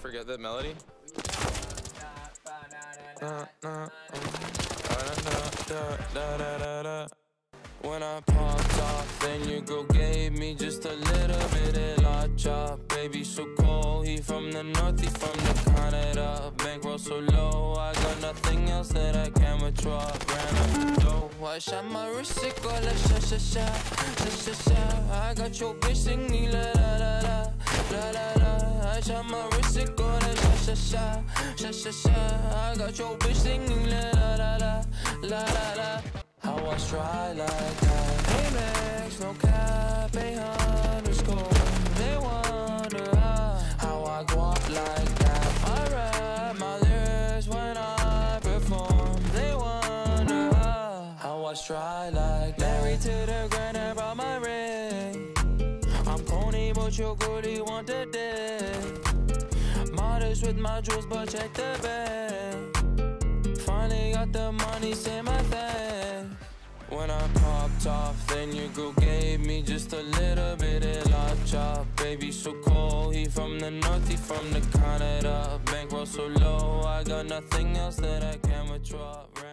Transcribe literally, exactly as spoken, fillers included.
forget the melody? When I popped off, then your girl gave me just a little bit of la chop. Baby so cold, he from the north, he from the Canada. Bankroll so low, I got nothing else that I can withdraw. Ran up the dough, I shot my wrist, it go like sha sha sha, sha sha sha. I got your bitch singing la la la la, la la la. I shot my wrist, it go like sha sha sha, sha sha sha. I got your bitch singing la la la la, la la la. How I try like that? Hey Max, no cap, a underscore. They wonder how, how I go up like that. I rap my lyrics when I perform. They wonder how, how I try like that. Married to the grind, I brought my ring. I'm corny, but you're good, you want the dick. Modest with my jewels, but check the bag. Finally got the money, say my thing. When I popped off, then your girl gave me just a little bit of la chop. Baby so cold, he from the north, he from the Canada. Bankroll so low, I got nothing else that I can withdraw.